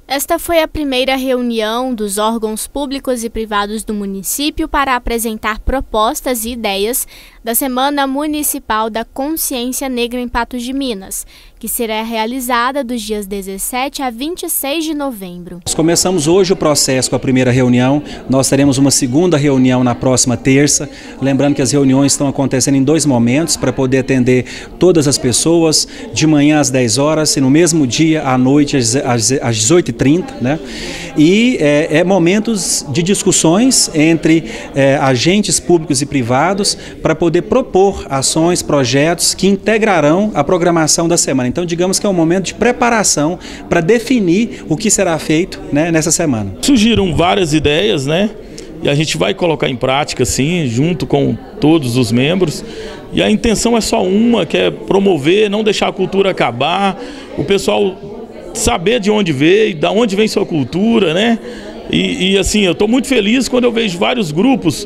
Esta foi a primeira reunião dos órgãos públicos e privados do município para apresentar propostas e ideias da Semana Municipal da Consciência Negra em Patos de Minas, que será realizada dos dias 17 a 26 de novembro. Nós começamos hoje o processo com a primeira reunião, nós teremos uma segunda reunião na próxima terça, lembrando que as reuniões estão acontecendo em 2 momentos para poder atender todas as pessoas, de manhã às 10 horas e no mesmo dia à noite às 18h30, né? E momentos de discussões entre agentes públicos e privados para poder propor ações, projetos que integrarão a programação da semana. Então, digamos que é um momento de preparação para definir o que será feito, né, nessa semana. Surgiram várias ideias, né? E a gente vai colocar em prática, sim, junto com todos os membros. E a intenção é só uma, que é promover, não deixar a cultura acabar, o pessoal saber de onde veio, de onde vem sua cultura, né? E assim, eu estou muito feliz quando eu vejo vários grupos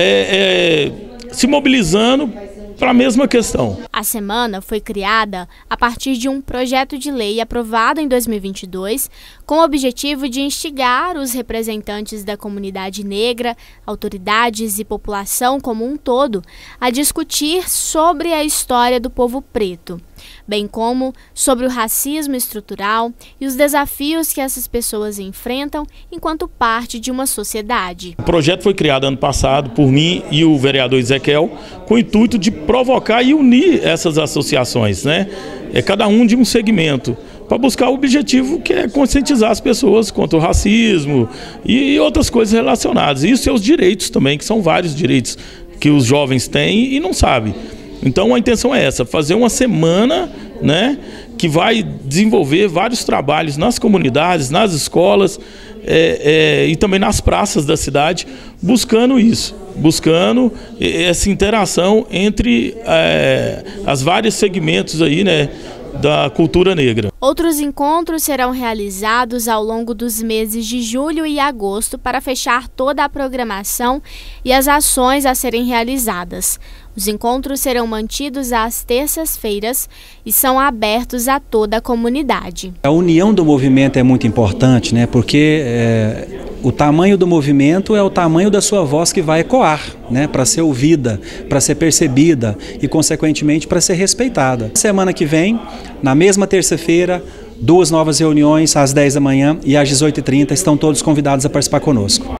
se mobilizando para a mesma questão. A semana foi criada a partir de um projeto de lei aprovado em 2022 com o objetivo de instigar os representantes da comunidade negra, autoridades e população como um todo a discutir sobre a história do povo preto, bem como sobre o racismo estrutural e os desafios que essas pessoas enfrentam enquanto parte de uma sociedade. O projeto foi criado ano passado por mim e o vereador Ezequiel com o intuito de provocar e unir essas associações, né? Cada um de um segmento, para buscar o objetivo que é conscientizar as pessoas contra o racismo e outras coisas relacionadas. E os seus direitos também, que são vários direitos que os jovens têm e não sabem. Então a intenção é essa, fazer uma semana, né, que vai desenvolver vários trabalhos nas comunidades, nas escolas e também nas praças da cidade, buscando isso, buscando essa interação entre as vários segmentos aí, né, da cultura negra. Outros encontros serão realizados ao longo dos meses de julho e agosto para fechar toda a programação e as ações a serem realizadas. Os encontros serão mantidos às terças-feiras e são abertos a toda a comunidade. A união do movimento é muito importante, né? Porque o tamanho do movimento é o tamanho da sua voz que vai ecoar, né? Para ser ouvida, para ser percebida e, consequentemente, para ser respeitada. Semana que vem, na mesma terça-feira, 2 novas reuniões às 10 da manhã e às 18h30. Estão todos convidados a participar conosco.